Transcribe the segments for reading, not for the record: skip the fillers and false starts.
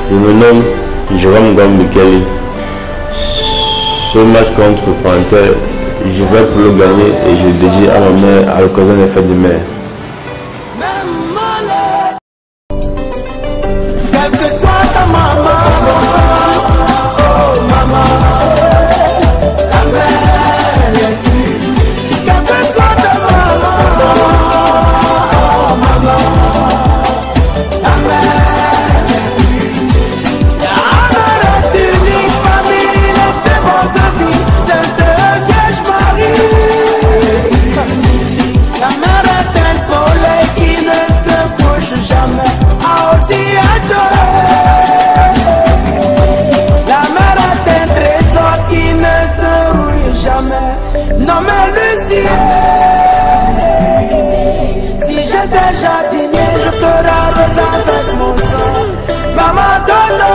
Je me nomme Jérôme Gambikeli. Ce match contre Panthère, je vais pour le gagner et je dédie à ma mère à l'occasion des fêtes de mère. Quelle que soit ta maman, oh maman, ta mère est une. Quelle que soit ta maman, oh maman, ta mère est une. Ta mère est unique, famille, laissez votre vie, Sainte Vierge Marie. Ta mère est un soleil qui ne se couche jamais, aussi la mère est un trésor qui ne se rouille jamais. Non mais Lucie, si j'étais jardinier, je te rarrose avec mon sang. Maman Dodo.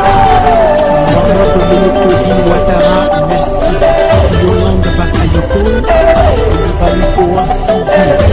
Merci. Yolande Bakayoko, Baliko Wassi.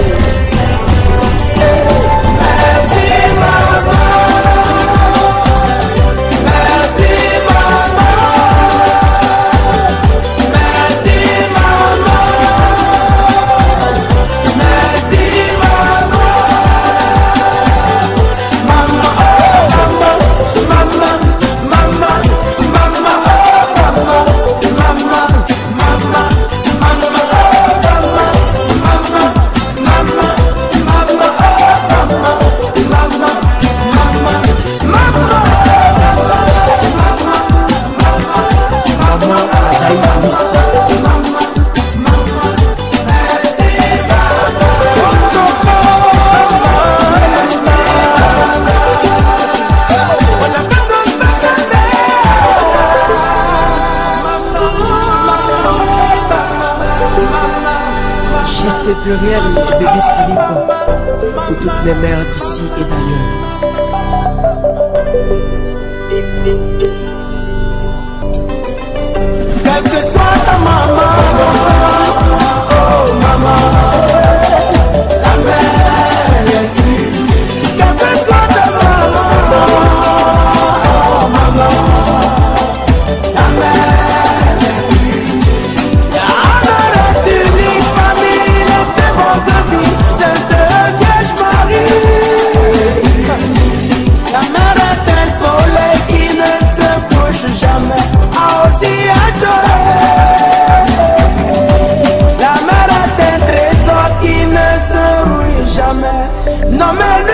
JC Pluriel et bébé Philippe pour toutes les mères d'ici et d'ailleurs. Quelle que soit ta maman, oh maman, ta mère est une. Quelle que soit ta maman, oh maman, ta mère est une. Ta mère est unique, famille, laissez votre vie, Sainte Vierge Marie. Ta mère est un soleil qui ne se couche jamais, aussi la mère est un trésor qui ne se rouille jamais. Non mais